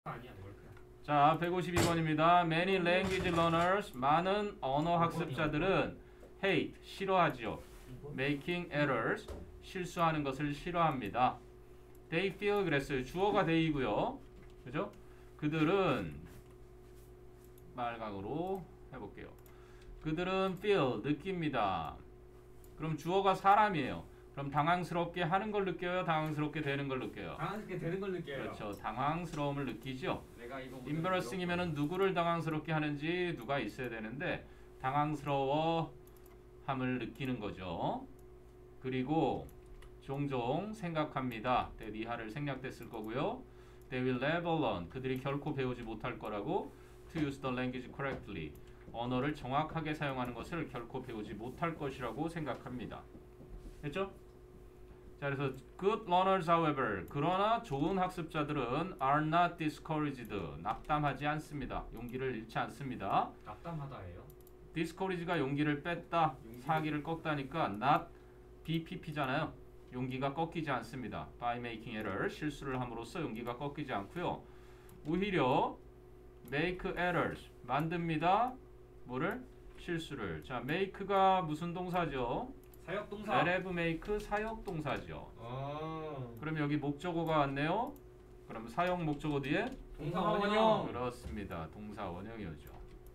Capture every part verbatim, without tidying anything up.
아니야 월크야. 자, 백오십이 번입니다. Many language learners, 많은 언어 학습자들은 hate, 싫어하지요. Making errors, 실수하는 것을 싫어합니다. They feel 그랬어요. 주어가 they이고요. 그죠? 그들은 말강으로 해볼게요. 그들은 feel, 느낍니다. 그럼 주어가 사람이에요. 그럼 당황스럽게 하는 걸 느껴요? 당황스럽게 되는 걸 느껴요? 당황스럽게 되는 걸 느껴요. 그렇죠. 당황스러움을 느끼죠. 내가 이거 embarrassing이면은 누구를 당황스럽게 하는지 누가 있어야 되는데 당황스러워함을 느끼는 거죠. 그리고 종종 생각합니다. that 이하를 생략됐을 거고요. They will never learn. 그들이 결코 배우지 못할 거라고. To use the language correctly. 언어를 정확하게 사용하는 것을 결코 배우지 못할 것이라고 생각합니다. 됐죠? 자, 그래서 good learners, however, 그러나 좋은 학습자들은 are not discouraged, 낙담하지 않습니다. 용기를 잃지 않습니다. 낙담하다예요. discourage가 용기를 뺐다, 용기를- 사기를 꺾다니까 not 비피피잖아요. 용기가 꺾이지 않습니다. by making error, 실수를 함으로써 용기가 꺾이지 않고요. 오히려 make errors, 만듭니다. 뭐를? 실수를. 자, make가 무슨 동사죠? 사역 동사. let have make 사역 동사죠. 아. 그럼 여기 목적어가 왔네요. 그럼 사역 목적어 뒤에 동사 원형. 그렇습니다. 동사 원형이었죠.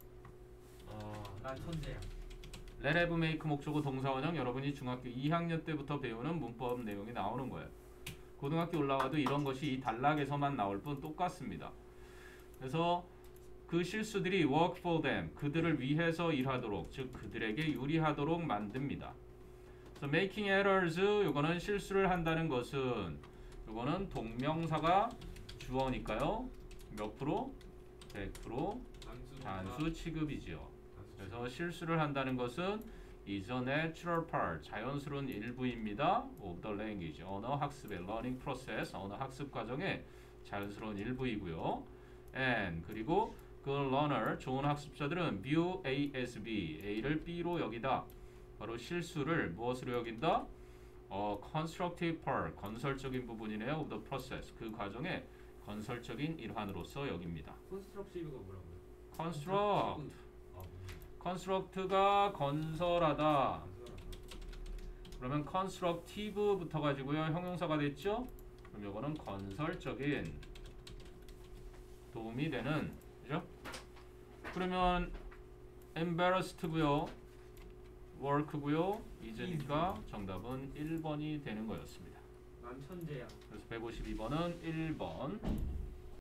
어, 난 천재야. let have make 목적어 동사 원형 여러분이 중학교 이 학년 때부터 배우는 문법 내용이 나오는 거예요. 고등학교 올라가도 이런 것이 이 단락에서만 나올 뿐 똑같습니다. 그래서 그 실수들이 work for them, 그들을 위해서 일하도록, 즉 그들에게 유리하도록 만듭니다. So making errors, 요거는 실수를 한다는 것은 요거는 동명사가 주어니까요. 몇 프로? 백 프로 단수. 단수 취급이지요. 그래서 실수를 한다는 것은 is a natural part, 자연스러운 일부입니다. of the language, 언어 학습의 learning process, 언어 학습 과정의 자연스러운 일부이고요. and 그리고 그 learner, 좋은 학습자들은 view A as B, A를 B로 여기다. 바로 실수를 무엇으로 여긴다? 어, constructive part, 건설적인 부분이네요. of the process, 그 과정의 건설적인 일환으로서 여깁니다. 콘스트럭티브가 뭐라고요? construct, 아, construct가 건설하다. 그러면 constructive 붙어가지고요. 형용사가 됐죠? 그럼 이거는 건설적인, 도움이 되는, 그죠? 그러면 embarrassed고요. work고요. isn't가 정답은 일 번이 되는 거였습니다. 난 천재야. 그래서 백오십이 번은 일 번.